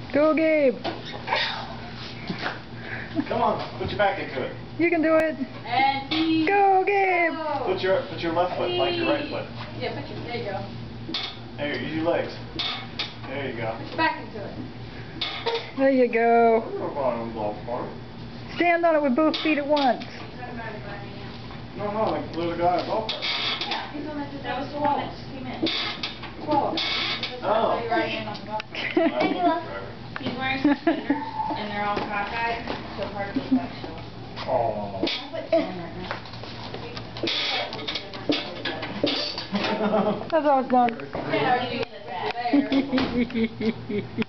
Go, Gabe. Come on, put your back into it. You can do it. And go, Gabe. Put your left foot like your right foot. Yeah, there you go. There, use your legs. There you go. Put your back into it. There you go. Stand on it with both feet at once. No, like there's a guy in a golf cart. Yeah, he's on that was the one that just came in. Whoa. Oh. He's wearing suspenders, and they're all cockeyed, so part of his leg shows. Oh. That's how it's done. Yeah, you get it there.